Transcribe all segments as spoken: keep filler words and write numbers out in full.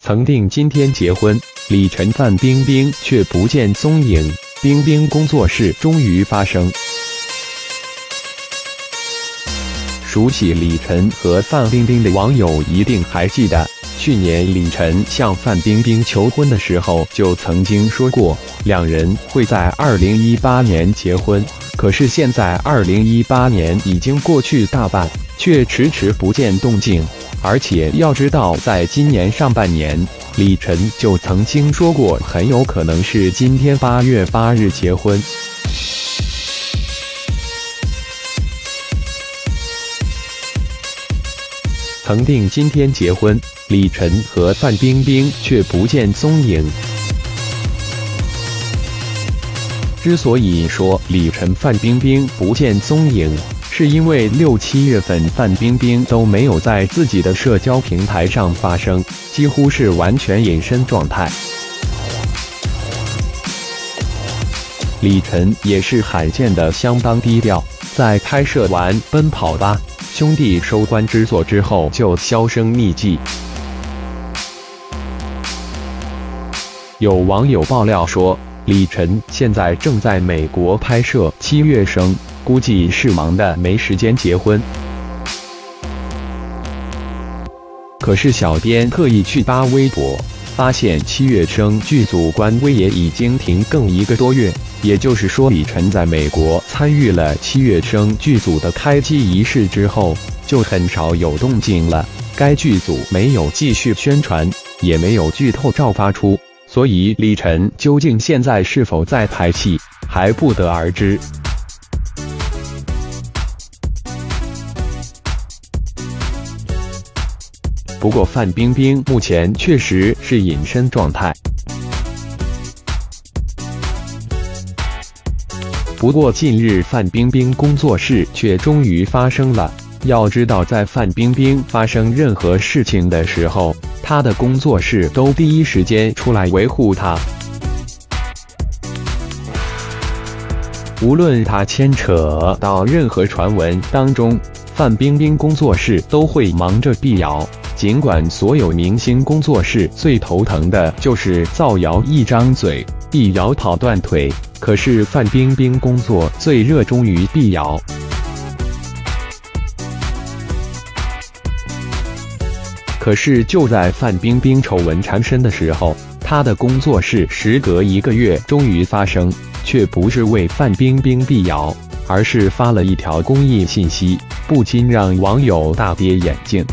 曾定今天结婚，李晨范冰冰却不见踪影，冰冰工作室终于发生。熟悉李晨和范冰冰的网友一定还记得，去年李晨向范冰冰求婚的时候，就曾经说过两人会在二零一八年结婚。可是现在二零一八年已经过去大半，却迟迟不见动静。而且要知道，在今年上半年，李晨就曾经说过，很有可能是今天八月八日结婚。曾定今天结婚，李晨和范冰冰却不见踪影。之所以说李晨范冰冰不见踪影，是因为六七月份范冰冰都没有在自己的社交平台上发声，几乎是完全隐身状态。李晨也是罕见的相当低调，在拍摄完《奔跑吧兄弟》收官之作之后就销声匿迹。有网友爆料说，李晨现在正在美国拍摄《七月生》，估计是忙的没时间结婚。可是小编特意去扒微博，发现《七月生》剧组官微也已经停更一个多月，也就是说，李晨在美国参与了《七月生》剧组的开机仪式之后，就很少有动静了。该剧组没有继续宣传，也没有剧透照发出。所以李晨究竟现在是否在拍戏，还不得而知。不过范冰冰目前确实是隐身状态。不过近日范冰冰工作室却终于发生了。要知道，在范冰冰发生任何事情的时候，她的工作室都第一时间出来维护她。无论她牵扯到任何传闻当中，范冰冰工作室都会忙着辟谣。尽管所有明星工作室最头疼的就是造谣一张嘴，辟谣跑断腿，可是范冰冰工作最热衷于辟谣。可是就在范冰冰丑闻缠身的时候，她的工作室时隔一个月终于发声，却不是为范冰冰辟谣，而是发了一条公益信息，不禁让网友大跌眼镜。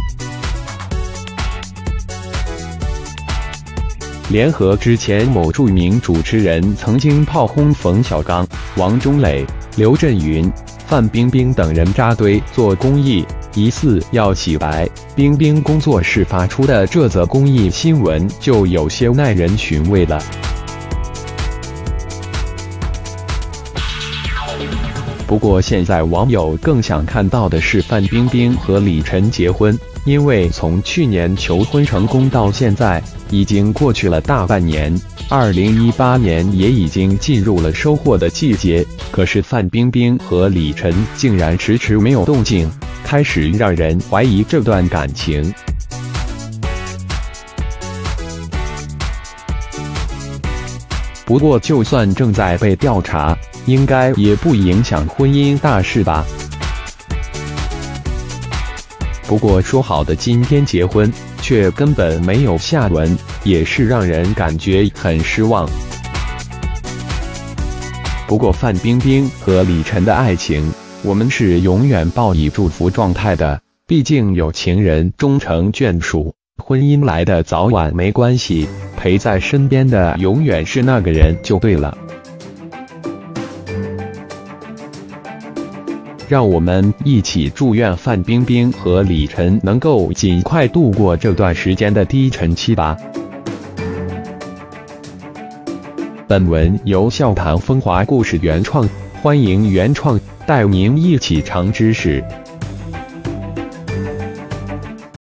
联合之前某著名主持人曾经炮轰冯小刚、王中磊、刘震云、范冰冰等人扎堆做公益，疑似要洗白。冰冰工作室发出的这则公益新闻就有些耐人寻味了。不过现在网友更想看到的是范冰冰和李晨结婚，因为从去年求婚成功到现在，已经过去了大半年，二零一八年也已经进入了收获的季节。可是范冰冰和李晨竟然迟迟没有动静，开始让人怀疑这段感情。不过就算正在被调查，应该也不影响婚姻大事吧。不过说好的今天结婚，却根本没有下文，也是让人感觉很失望。不过范冰冰和李晨的爱情，我们是永远抱以祝福状态的，毕竟有情人终成眷属，婚姻来的早晚没关系，陪在身边的永远是那个人就对了。让我们一起祝愿范冰冰和李晨能够尽快度过这段时间的低沉期吧。本文由笑谈风华故事原创，欢迎原创带您一起尝知识。